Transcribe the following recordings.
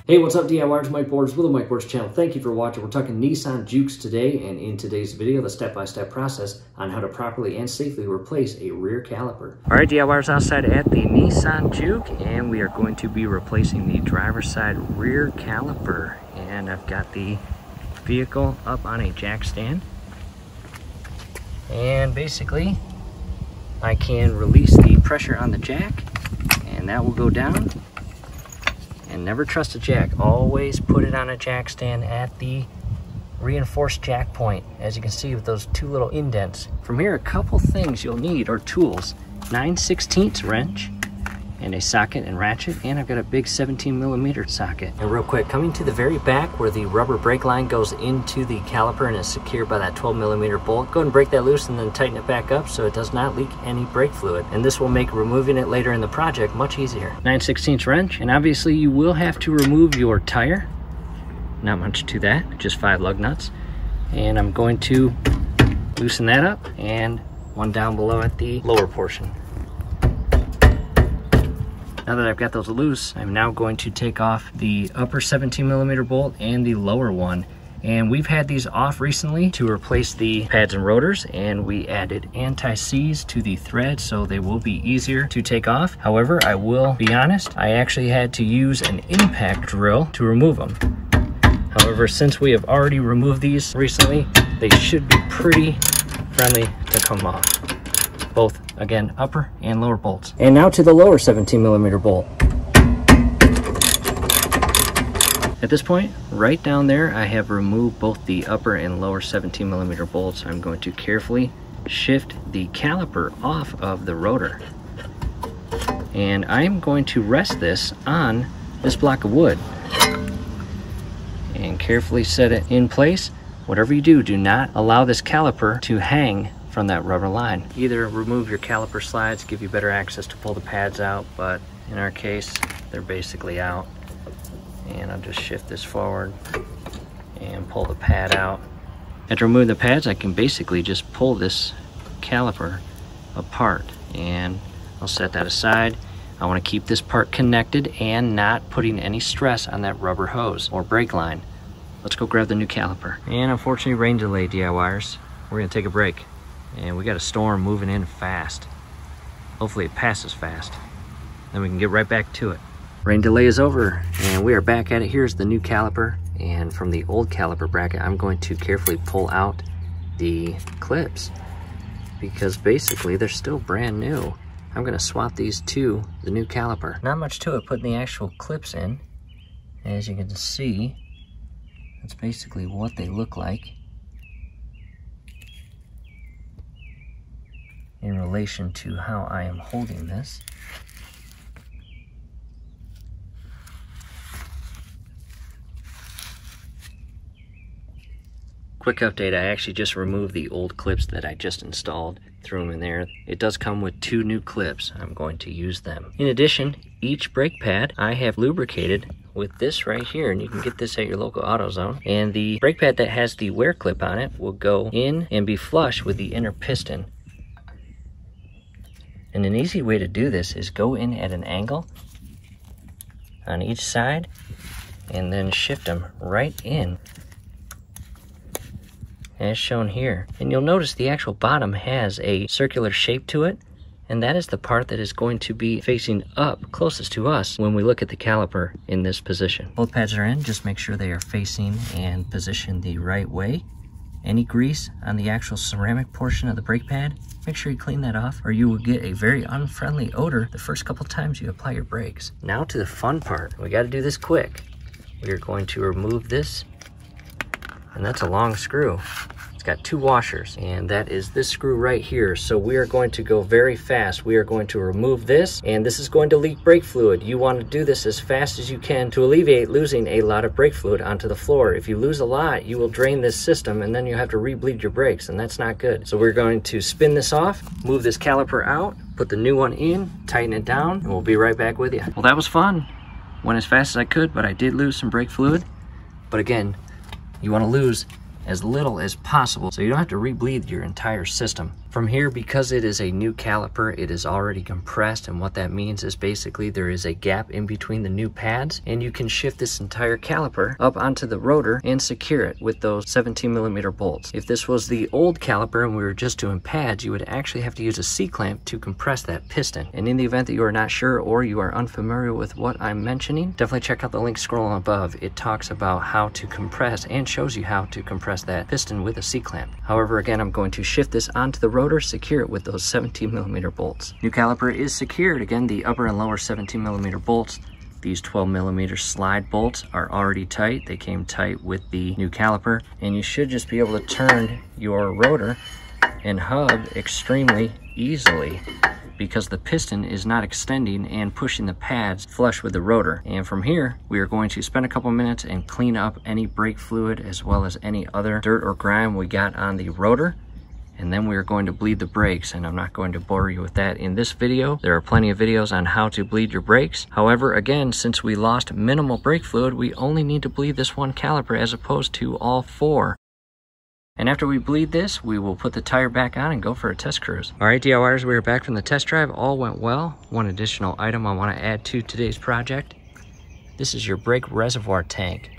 Hey, what's up DIYers? Mike Borders with the Mike Borders channel. Thank you for watching. We're talking Nissan Jukes today, and in today's video, the step-by-step process on how to properly and safely replace a rear caliper. All right, DIYers, outside at the Nissan Juke, and we are going to be replacing the driver's side rear caliper. And I've got the vehicle up on a jack stand. And basically, I can release the pressure on the jack, and that will go down. And never trust a jack. Always put it on a jack stand at the reinforced jack point, as you can see with those two little indents. From here, a couple things you'll need are tools: 9/16 wrench and a socket and ratchet, and I've got a big 17mm socket. And real quick, coming to the very back where the rubber brake line goes into the caliper and is secured by that 12mm bolt, go ahead and break that loose and then tighten it back up so it does not leak any brake fluid. And this will make removing it later in the project much easier. 9/16 wrench, and obviously you will have to remove your tire. Not much to that, just 5 lug nuts. And I'm going to loosen that up, and one down below at the lower portion. Now that I've got those loose, I'm now going to take off the upper 17mm bolt and the lower one. And we've had these off recently to replace the pads and rotors, and we added anti-seize to the thread so they will be easier to take off. However, I will be honest, I actually had to use an impact drill to remove them. However, since we have already removed these recently, they should be pretty friendly to come off. Both, again, upper and lower bolts. And now to the lower 17mm bolt. At this point, right down there, I have removed both the upper and lower 17mm bolts. I'm going to carefully shift the caliper off of the rotor. And I'm going to rest this on this block of wood and carefully set it in place. Whatever you do, do not allow this caliper to hang from that rubber line. Either remove your caliper slides, give you better access to pull the pads out, but in our case, they're basically out. And I'll just shift this forward and pull the pad out. After removing the pads, I can basically just pull this caliper apart, and I'll set that aside. I want to keep this part connected and not putting any stress on that rubber hose or brake line. Let's go grab the new caliper. And unfortunately, rain delay, DIYers. We're gonna take a break. And we got a storm moving in fast. Hopefully it passes fast. Then we can get right back to it. Rain delay is over, and we are back at it. Here's the new caliper, and from the old caliper bracket, I'm going to carefully pull out the clips because basically they're still brand new. I'm gonna swap these to the new caliper. Not much to it, putting the actual clips in. As you can see, that's basically what they look like in relation to how I am holding this. Quick update, I actually just removed the old clips that I just installed, threw them in there. It does come with 2 new clips. I'm going to use them. In addition, each brake pad I have lubricated with this right here, and you can get this at your local AutoZone. And the brake pad that has the wear clip on it will go in and be flush with the inner piston. And an easy way to do this is go in at an angle on each side and then shift them right in as shown here. And you'll notice the actual bottom has a circular shape to it, and that is the part that is going to be facing up closest to us when we look at the caliper in this position. Both pads are in. Just make sure they are facing and positioned the right way. Any grease on the actual ceramic portion of the brake pad, make sure you clean that off, or you will get a very unfriendly odor the first couple times you apply your brakes. Now to the fun part. We got to do this quick. We are going to remove this, and that's a long screw. It's got 2 washers, and that is this screw right here. So we are going to go very fast. We are going to remove this, and this is going to leak brake fluid. You want to do this as fast as you can to alleviate losing a lot of brake fluid onto the floor. If you lose a lot, you will drain this system, and then you have to re-bleed your brakes, and that's not good. So we're going to spin this off, move this caliper out, put the new one in, tighten it down, and we'll be right back with you. Well, that was fun. Went as fast as I could, but I did lose some brake fluid. But again, you want to lose as little as possible so you don't have to re-bleed your entire system. From here, because it is a new caliper, it is already compressed, and what that means is basically there is a gap in between the new pads, and you can shift this entire caliper up onto the rotor and secure it with those 17mm bolts. If this was the old caliper and we were just doing pads, you would actually have to use a C-clamp to compress that piston. And in the event that you are not sure or you are unfamiliar with what I'm mentioning, definitely check out the link scrolling above. It talks about how to compress and shows you how to compress that piston with a C-clamp. However, again, I'm going to shift this onto the rotor, secure it with those 17mm bolts. New caliper is secured. Again, the upper and lower 17mm bolts. These 12mm slide bolts are already tight. They came tight with the new caliper, and you should just be able to turn your rotor and hub extremely easily because the piston is not extending and pushing the pads flush with the rotor. And from here, we are going to spend a couple minutes and clean up any brake fluid as well as any other dirt or grime we got on the rotor. And then we are going to bleed the brakes, and I'm not going to bore you with that in this video. There are plenty of videos on how to bleed your brakes. However, again, since we lost minimal brake fluid, we only need to bleed this one caliper as opposed to all 4. And after we bleed this, we will put the tire back on and go for a test cruise. All right, DIYers, we are back from the test drive. All went well. One additional item I want to add to today's project. This is your brake reservoir tank.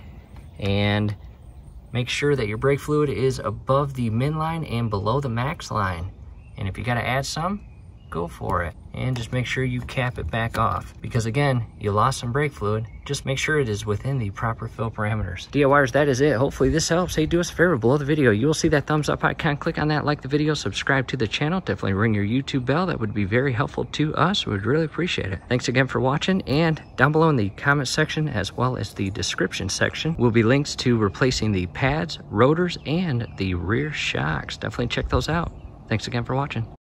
And make sure that your brake fluid is above the min line and below the max line. And if you gotta add some, go for it. And just make sure you cap it back off. Because again, you lost some brake fluid. Just make sure it is within the proper fill parameters. DIYers, that is it. Hopefully this helps. Hey, do us a favor, below the video, you will see that thumbs up icon. Click on that, like the video, subscribe to the channel. Definitely ring your YouTube bell. That would be very helpful to us. We would really appreciate it. Thanks again for watching. And down below in the comment section, as well as the description section, will be links to replacing the pads, rotors, and the rear shocks. Definitely check those out. Thanks again for watching.